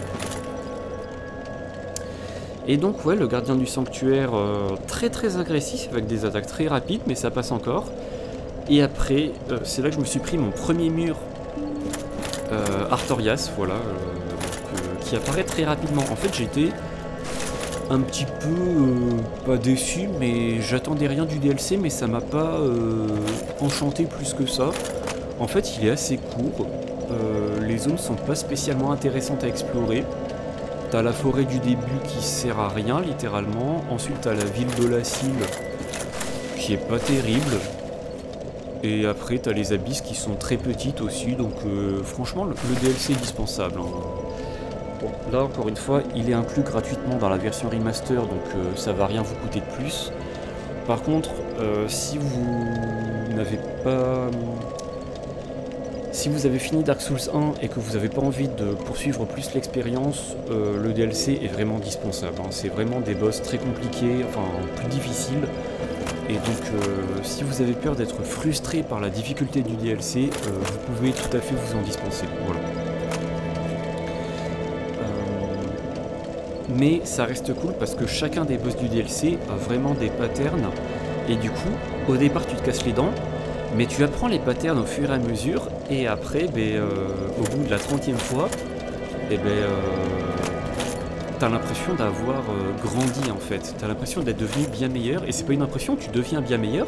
Et donc, ouais, le gardien du sanctuaire, euh, très très agressif, avec des attaques très rapides, mais ça passe encore. Et après, euh, c'est là que je me suis pris mon premier mur euh, Artorias, voilà, euh, donc, euh, qui apparaît très rapidement. En fait, j'étais un petit peu, euh, pas déçu, mais j'attendais rien du D L C, mais ça m'a pas euh, enchanté plus que ça. En fait, il est assez court, euh, les zones sont pas spécialement intéressantes à explorer. T'as la forêt du début qui sert à rien, littéralement. Ensuite, t'as la ville d'Olacile, qui est pas terrible. Et après, t'as les abysses qui sont très petites aussi, donc euh, franchement, le, le D L C est dispensable. Hein. Bon, là, encore une fois, il est inclus gratuitement dans la version remaster, donc euh, ça va rien vous coûter de plus. Par contre, euh, si vous n'avez pas... Si vous avez fini Dark Souls un et que vous n'avez pas envie de poursuivre plus l'expérience, euh, le D L C est vraiment dispensable. Hein. C'est vraiment des boss très compliqués, enfin plus difficiles. Et donc, euh, si vous avez peur d'être frustré par la difficulté du D L C, euh, vous pouvez tout à fait vous en dispenser. Voilà. Mais ça reste cool parce que chacun des boss du D L C a vraiment des patterns. Et du coup, au départ, tu te casses les dents. Mais tu apprends les patterns au fur et à mesure, et après, ben, euh, au bout de la trentième fois, eh ben, euh, t'as l'impression d'avoir euh, grandi en fait. T'as l'impression d'être devenu bien meilleur, et c'est pas une impression, tu deviens bien meilleur.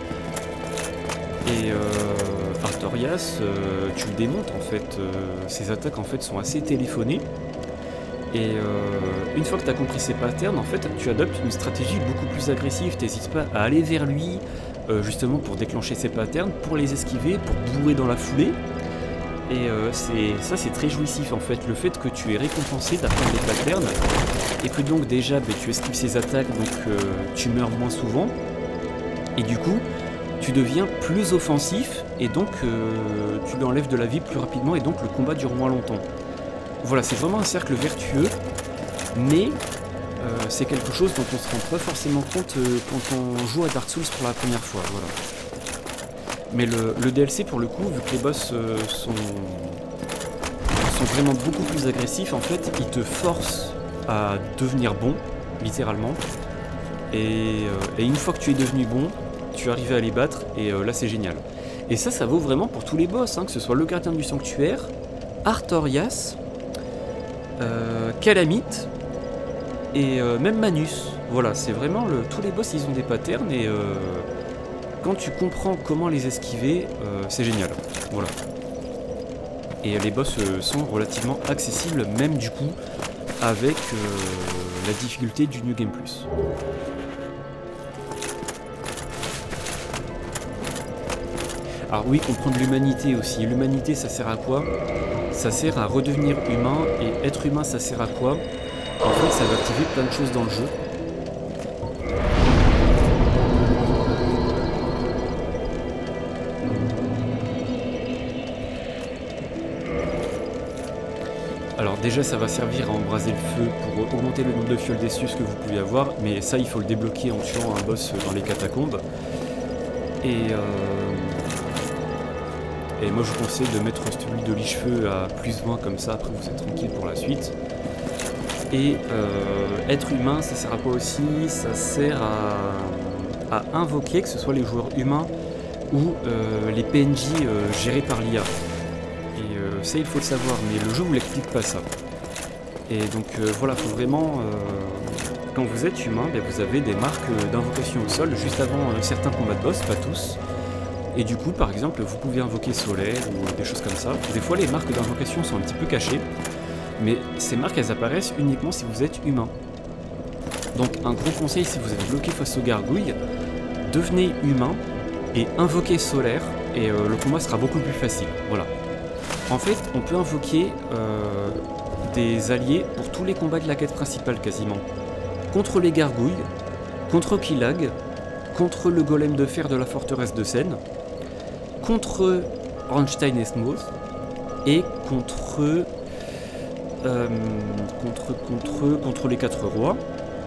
Et euh, Artorias, euh, tu le démontes en fait. Euh, ses attaques en fait sont assez téléphonées. Et euh, une fois que tu as compris ces patterns, en fait, tu adoptes une stratégie beaucoup plus agressive. Tu n'hésites pas à aller vers lui, euh, justement pour déclencher ces patterns, pour les esquiver, pour bourrer dans la foulée. Et euh, ça, c'est très jouissif, en fait, le fait que tu es récompensé d'apprendre des patterns, et que donc déjà, bah, tu esquives ces attaques, donc euh, tu meurs moins souvent. Et du coup, tu deviens plus offensif, et donc euh, tu lui enlèves de la vie plus rapidement, et donc le combat dure moins longtemps. Voilà, c'est vraiment un cercle vertueux, mais euh, c'est quelque chose dont on ne se rend pas forcément compte euh, quand on joue à Dark Souls pour la première fois. Voilà. Mais le, le D L C, pour le coup, vu que les boss euh, sont, sont vraiment beaucoup plus agressifs, en fait, ils te forcent à devenir bon, littéralement. Et, euh, et une fois que tu es devenu bon, tu arrives à les battre, et euh, là c'est génial. Et ça, ça vaut vraiment pour tous les boss, hein, que ce soit le gardien du sanctuaire, Artorias, Euh, Calamite et euh, même Manus. Voilà, c'est vraiment le... tous les boss ils ont des patterns et euh, quand tu comprends comment les esquiver, euh, c'est génial. Voilà. Et les boss euh, sont relativement accessibles, même du coup, avec euh, la difficulté du New Game Plus. Alors oui, comprendre l'humanité aussi. L'humanité, ça sert à quoi? Ça sert à redevenir humain, et être humain, ça sert à quoi? En fait, ça va activer plein de choses dans le jeu. Alors déjà, ça va servir à embraser le feu pour augmenter le nombre de fioles Decius que vous pouvez avoir, mais ça, il faut le débloquer en tuant un boss dans les catacombes. Et, euh... Et moi, je vous conseille de mettre cette huile de liche-feu à plus vingt, comme ça, après vous êtes tranquille pour la suite. Et euh, être humain, ça sert à quoi aussi? Ça sert à, à invoquer, que ce soit les joueurs humains ou euh, les P N J euh, gérés par l'I A. Et euh, ça, il faut le savoir, mais le jeu vous l'explique pas ça. Et donc euh, voilà, faut vraiment... Euh, quand vous êtes humain, ben, vous avez des marques d'invocation au sol juste avant euh, certains combats de boss, pas tous. Et du coup, par exemple, vous pouvez invoquer Solaire ou des choses comme ça. Des fois, les marques d'invocation sont un petit peu cachées. Mais ces marques, elles apparaissent uniquement si vous êtes humain. Donc un gros conseil, si vous êtes bloqué face aux gargouilles, devenez humain et invoquez Solaire, et euh, le combat sera beaucoup plus facile. Voilà. En fait, on peut invoquer euh, des alliés pour tous les combats de la quête principale quasiment. Contre les gargouilles, contre Killag, contre le golem de fer de la forteresse de Seine, contre Ornstein et Smoth, et contre... Euh, contre, contre, contre les quatre rois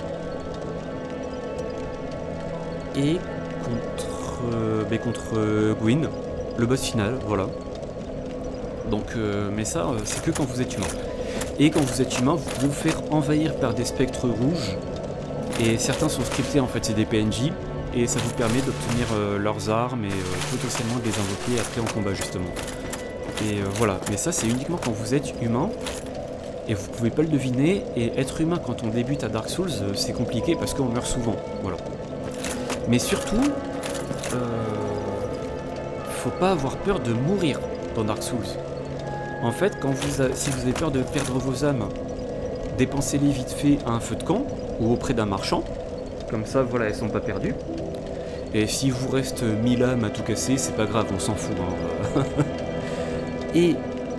et contre, euh, mais contre euh, Gwyn, le boss final, voilà. Donc, euh, mais ça, euh, c'est que quand vous êtes humain. Et quand vous êtes humain, vous pouvez vous faire envahir par des spectres rouges, et certains sont scriptés, en fait, c'est des P N J, et ça vous permet d'obtenir euh, leurs armes et euh, potentiellement de les invoquer après en combat, justement. Et euh, voilà, mais ça, c'est uniquement quand vous êtes humain. Et vous pouvez pas le deviner, et être humain quand on débute à Dark Souls, c'est compliqué parce qu'on meurt souvent, voilà. Mais surtout, euh, faut pas avoir peur de mourir dans Dark Souls. En fait, quand vous a, si vous avez peur de perdre vos âmes, dépensez-les vite fait à un feu de camp, ou auprès d'un marchand, comme ça, voilà, elles sont pas perdues. Et s'il vous reste mille âmes à tout casser, c'est pas grave, on s'en fout. Hein. Et...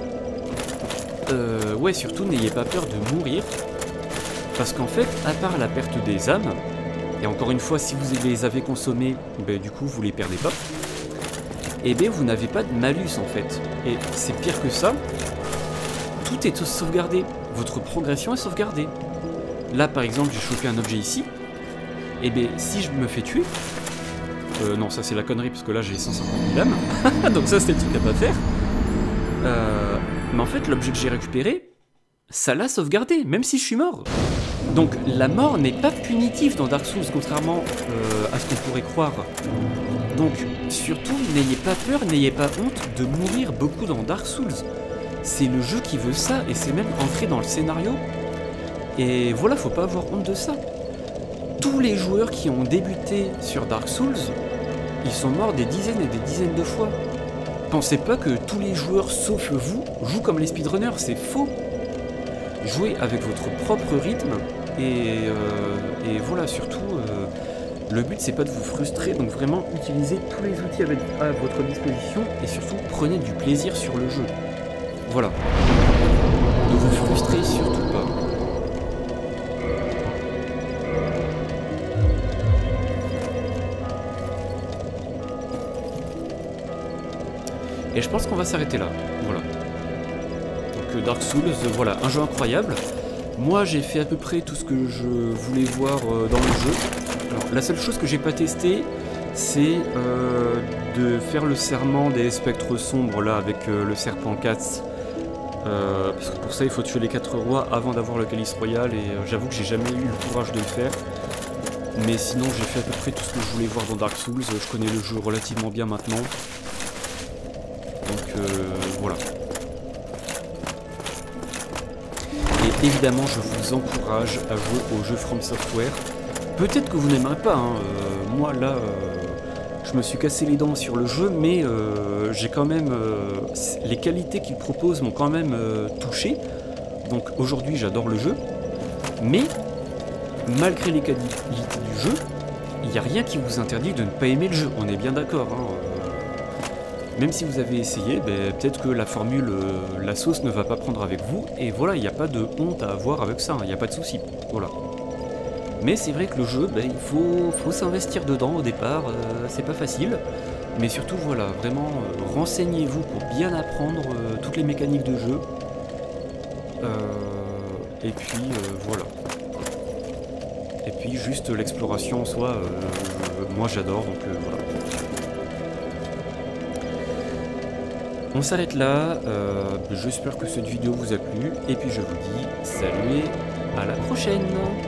Euh, ouais, surtout n'ayez pas peur de mourir, parce qu'en fait, à part la perte des âmes, et encore une fois, si vous les avez consommées, ben, du coup vous les perdez pas, et bien vous n'avez pas de malus en fait. Et c'est pire que ça, tout est sauvegardé, votre progression est sauvegardée. Là par exemple, j'ai chopé un objet ici, et bien si je me fais tuer, euh, non ça c'est la connerie parce que là j'ai cent cinquante mille âmes, donc ça c'est le truc à pas faire. Euh, mais en fait l'objet que j'ai récupéré, ça l'a sauvegardé, même si je suis mort. Donc la mort n'est pas punitive dans Dark Souls, contrairement euh, à ce qu'on pourrait croire. Donc surtout, n'ayez pas peur, n'ayez pas honte de mourir beaucoup dans Dark Souls. C'est le jeu qui veut ça, et c'est même ancré dans le scénario. Et voilà, faut pas avoir honte de ça. Tous les joueurs qui ont débuté sur Dark Souls, ils sont morts des dizaines et des dizaines de fois. Pensez pas que tous les joueurs, sauf vous, jouent comme les speedrunners, c'est faux. Jouez avec votre propre rythme, et, euh, et voilà, surtout, euh, le but c'est pas de vous frustrer, donc vraiment utilisez tous les outils avec, à votre disposition, et surtout prenez du plaisir sur le jeu. Voilà. Ne vous frustrez surtout pas. Et je pense qu'on va s'arrêter là, voilà. Donc Dark Souls, voilà, un jeu incroyable. Moi j'ai fait à peu près tout ce que je voulais voir euh, dans le jeu. Alors la seule chose que j'ai pas testé, c'est euh, de faire le serment des spectres sombres là avec euh, le serpent Katz. Euh, parce que pour ça il faut tuer les quatre rois avant d'avoir le calice royal, et euh, j'avoue que j'ai jamais eu le courage de le faire. Mais sinon j'ai fait à peu près tout ce que je voulais voir dans Dark Souls, je connais le jeu relativement bien maintenant. Donc euh, voilà. Et évidemment, je vous encourage à jouer au jeu From Software. Peut-être que vous n'aimerez pas, hein. euh, moi là, euh, je me suis cassé les dents sur le jeu, mais euh, j'ai quand même... Euh, les qualités qu'il propose m'ont quand même euh, touché. Donc aujourd'hui, j'adore le jeu, mais malgré les qualités du jeu, il n'y a rien qui vous interdit de ne pas aimer le jeu, on est bien d'accord, hein. Même si vous avez essayé, ben, peut-être que la formule, euh, la sauce ne va pas prendre avec vous, et voilà, il n'y a pas de honte à avoir avec ça, il n'y a pas de souci, voilà. Mais c'est vrai que le jeu, ben, il faut, faut s'investir dedans au départ, euh, c'est pas facile, mais surtout voilà, vraiment, euh, renseignez-vous pour bien apprendre euh, toutes les mécaniques de jeu, euh, et puis euh, voilà. Et puis juste l'exploration en soi, euh, moi j'adore, donc euh, voilà. On s'arrête là, euh, j'espère que cette vidéo vous a plu, et puis je vous dis salut et à la prochaine!